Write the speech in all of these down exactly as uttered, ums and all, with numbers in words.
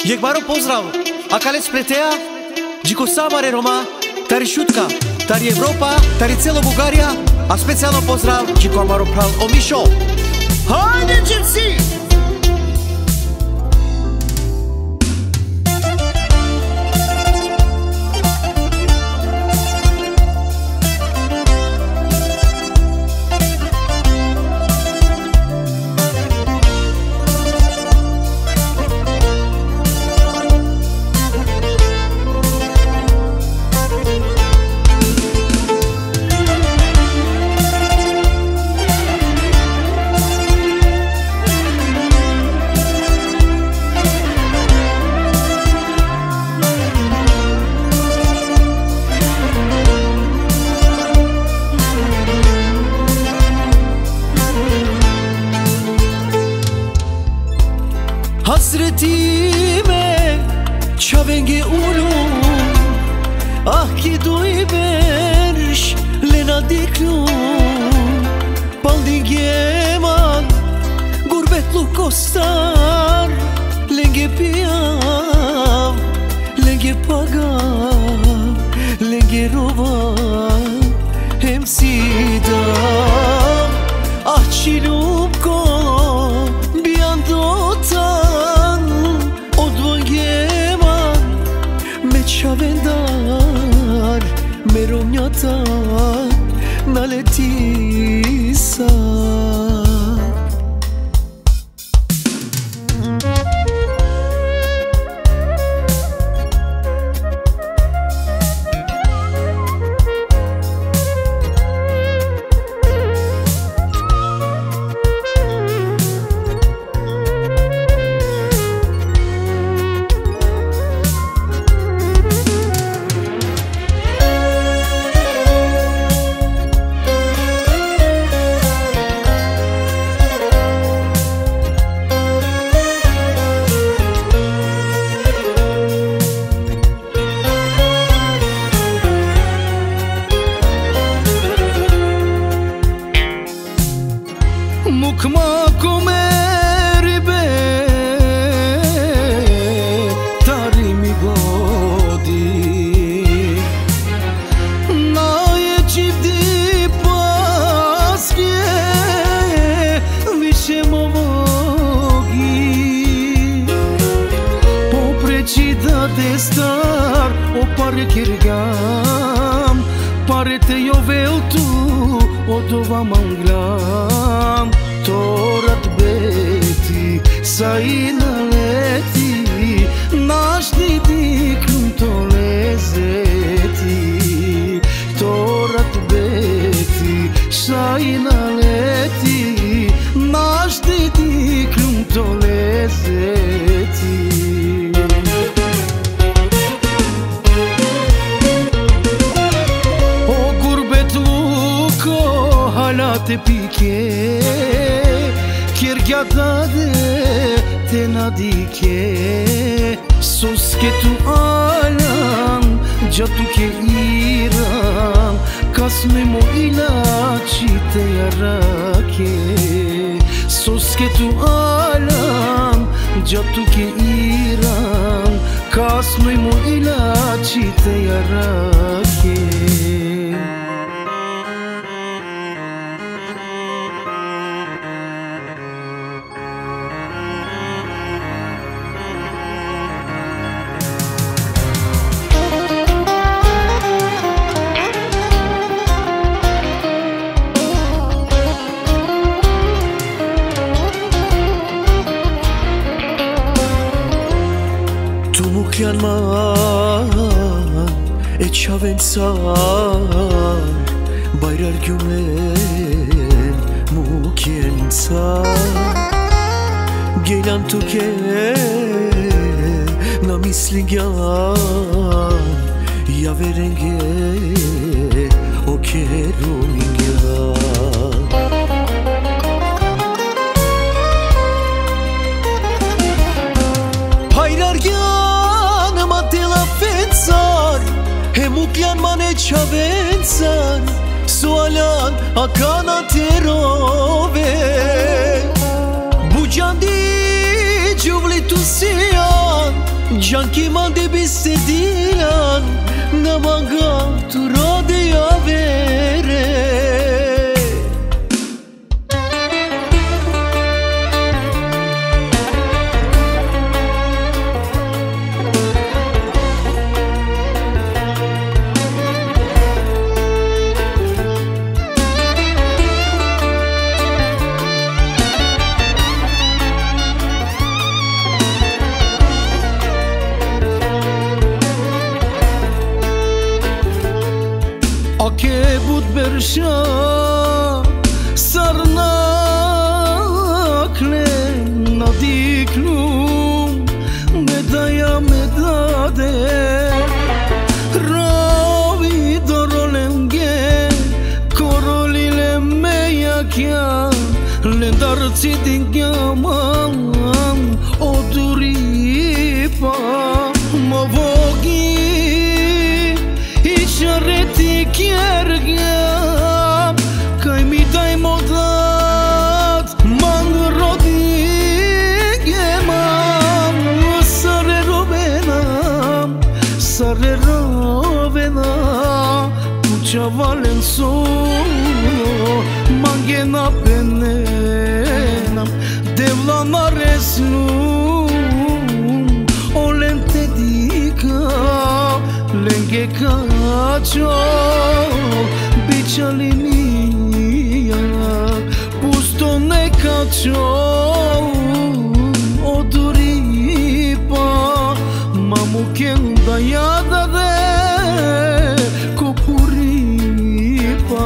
Jekbaro pozdrav, a kalec pletea, Džiko Samare Roma, tari Šutka, tari Evropa, tari celo Bulgarija, a specijalno pozdrav Džiko Amaro Pral Omišo. Hajde Gypsy! Hasretime çavenge ulum, ah ki duy berş lena diklum, pandingeman gurbetlu kostar, lenge piav, lenge pagav, lenge rova, hem sida, ah çilum ko biandotan, odvangeman me çavendar, me romnjatan naletisa. Mukma kumeri be tarimi godi na je čivdi paske više movogi popreći da destar o pare kirgam pare te jovel tu odova manglam Torat beti saina leti Našni diklum to lezeti Torat beti saina leti Našni diklum to lezeti O gurbet luko halate pike Kjergjadade te nadike Soske tu alam Gjatu ke iram Kasme mo ilaci te yarake Soske tu alam Gjatu ke iram Kasme mo ilaci te yarake Mukjanman e çavencar Bayrar gümen mukjencar Gelan tuke na mislingjan Ja verenge o kerumingjan Bayrar Mukjanman e çavencar Sualan akana terove Bujandi gjuvli tusian Janki mande bistediran Namaga tura de avere Ake bud bersha sarnakle nadiklum medaya medade ravi dorolenge korolile meyakya lendarci dingamam oduripa mavogi Ishareti kjergam Kaj mi daj modat Man rodige mam Sare rovenam Sare rovenam Puća valen so Mangena penenam Devlana reslum Olen te dikam Lenge kaço biçalimia Pusto ne kaço oduripa Mamuken dayada de kopuripa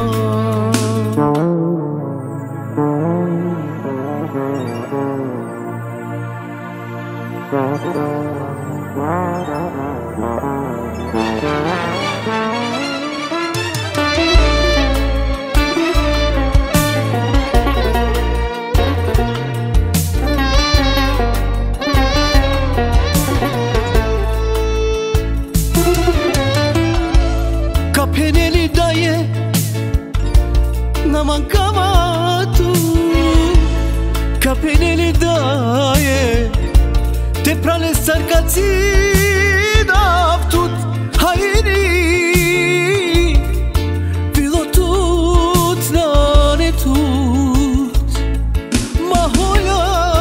Kapeneli daje naman kavatu Kapeneli daje te prale sarkaci daftut hayri pilotut lanetut mahoya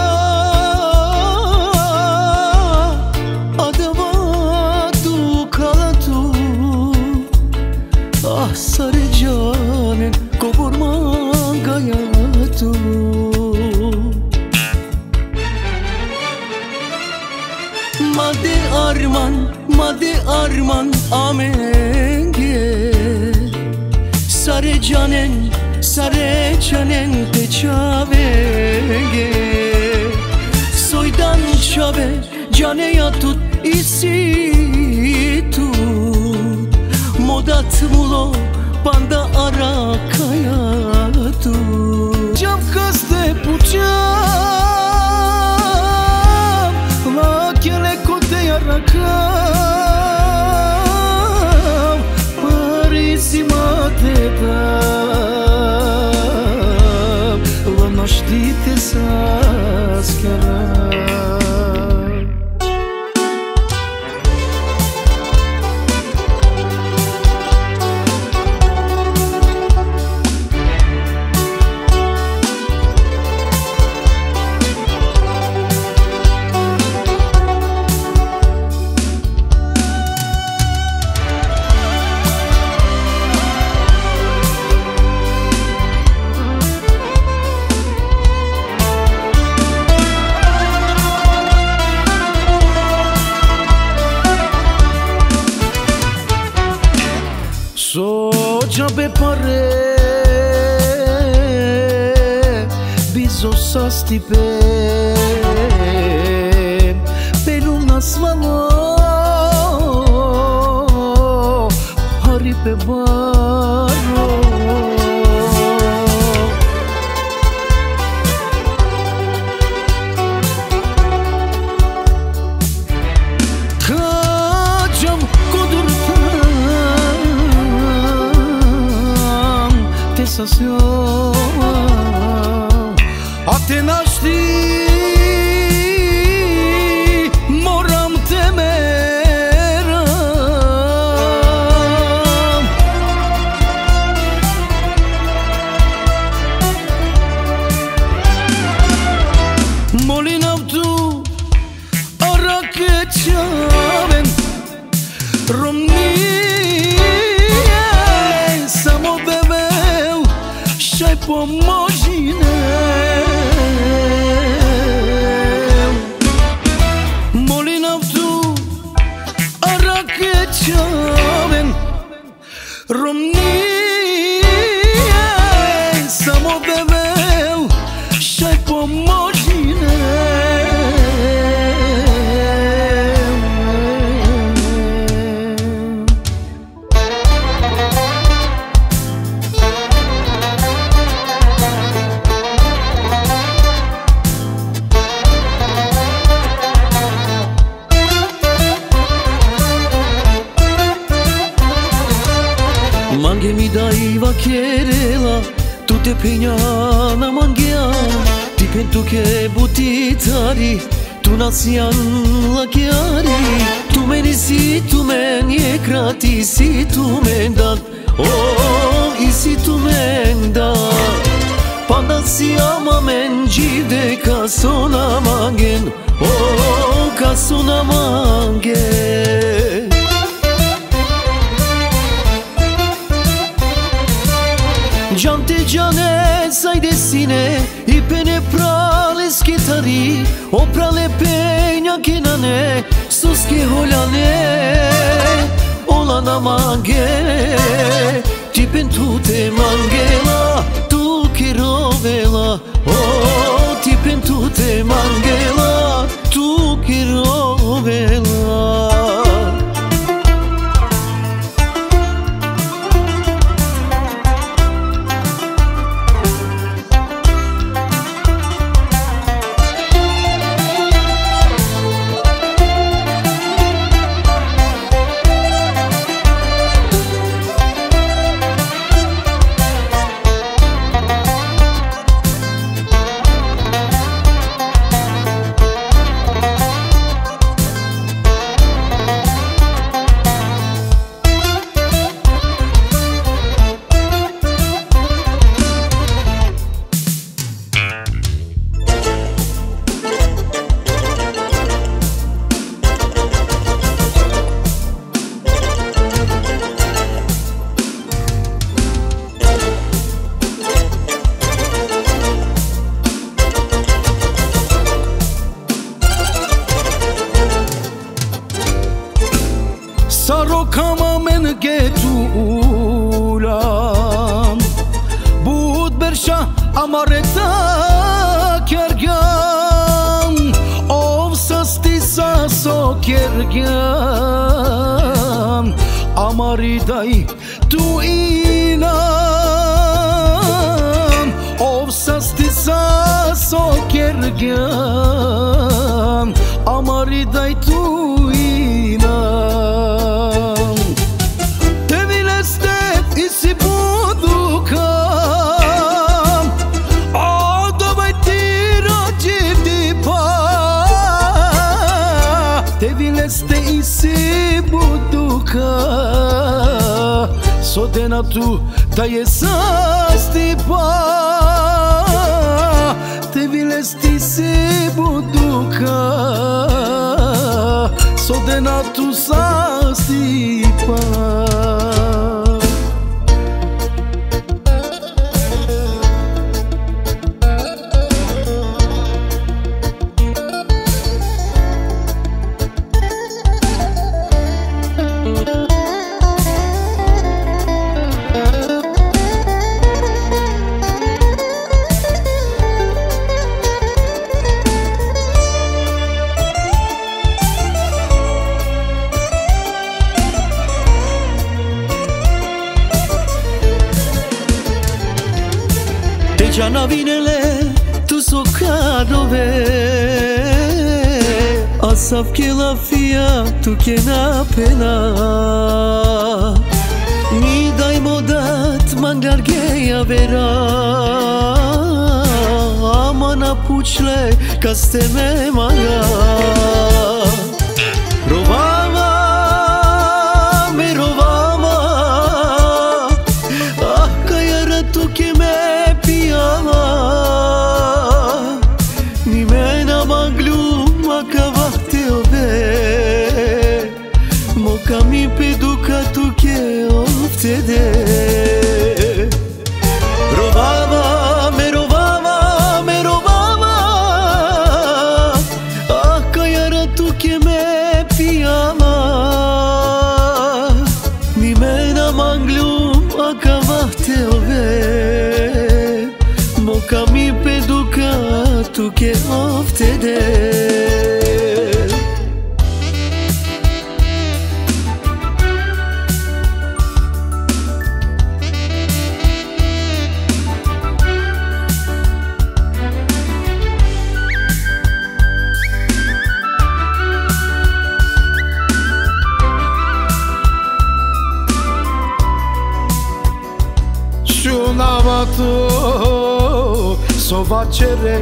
adavatu kalatut Ah sarı canen kovurman gayatu Made arman, made arman amenge Sare canen, sare canen peçavenge Soydan çave, cane yatut isi tut Modat mulo, panda ara kayatu Cam kaste puçam Lakele kote yarakam Parisi matetam Lanaştite saskeram Soja be pare Bizo sastipe Pelum nasvalo Haripe baro Kaçam kodurtam Tesasyon A te našli moram teme pomožine. Molim tu arake čaven Romnije samo bevel šaj pomožine. Mange mi dai vacherela, tu te penja na manghea. Ti pentu che butitari, tu nazian la chiari. Tu meni si, tu meni e krati, si tu mendat. Oh, i si tu mendat. Panda si ama men jivde kasona mangen. Oh, kasona mangen. Jante jane sai desine I pene prale skitari O prale penja kinane Suske holane Olana mange Ti pentu te mangela Tu kirovela Oh ti pentu te mangela Tu kirovela. Sarokama men getulam Bud bersha amareta kergam Ovsasti saso kergam Amaridai tu inam Ovsasti saso kergam Amaridai tu inam Tevileste isi budukam Adovai tiro jivdipa Tevileste isi buduka Sodena tu da je sastipa Tevileste isi buduka Sodena tu sastipa. Jana vinele, tu so carove Asaf che la fia, tu che na pena Mi dai modat, mangar geia vera Amana puchle, caste me maga Rovama, me rovama Ah, că iară tu che me Nimena maglu makavate ove Moka mi peduka tu che oftede Rovava ke aftede Navato so facere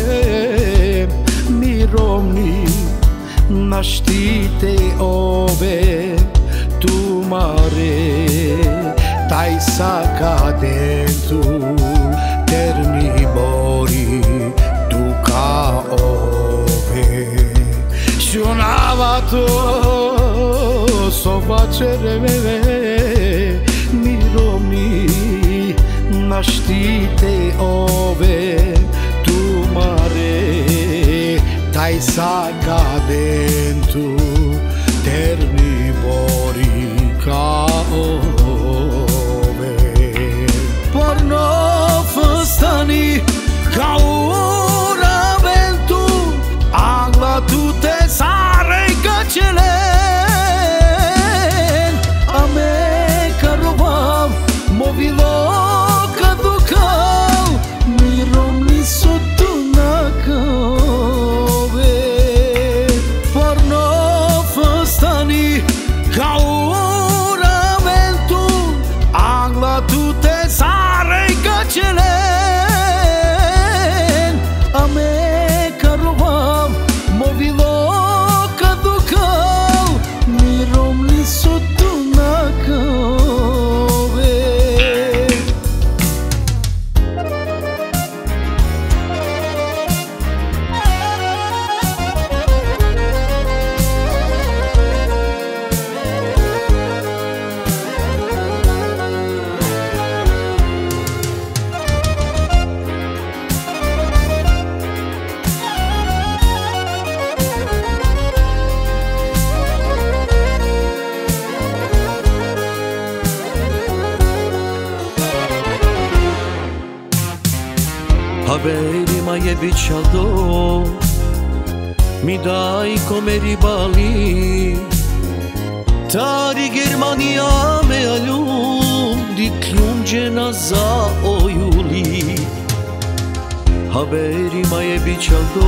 mi romni nascite ove tu mare tai saca dentro terni mori tu ca ove Navato so facere mi romni nascite ove tu mare tai saca dentro terni bori ca ove porno făstani ca ora ventu angla tu te sare cacele a me carovam movilo Haberi mai e biccialdo mi dai come ribali Tari Germania me alum di klunge naza o juli Haberi mai e biccialdo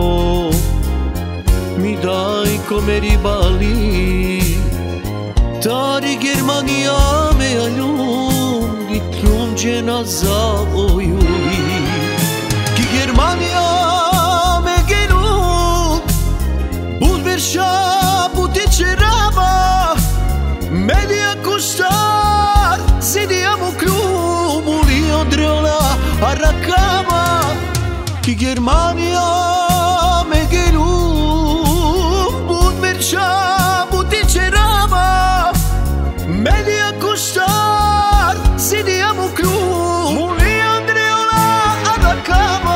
mi dai come ribali Tari Germania me alum di klunge naza o juli Germania me genu bud versha butice rava media costar sidiamo club io driola arracava che Germania me genu bud versha butice rava media costar sidiamo club io driola arracava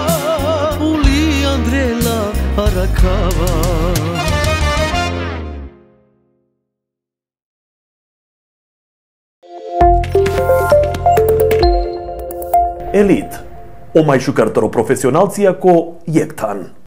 Aracava Elite, o mai jucător profesional cia co Iectan.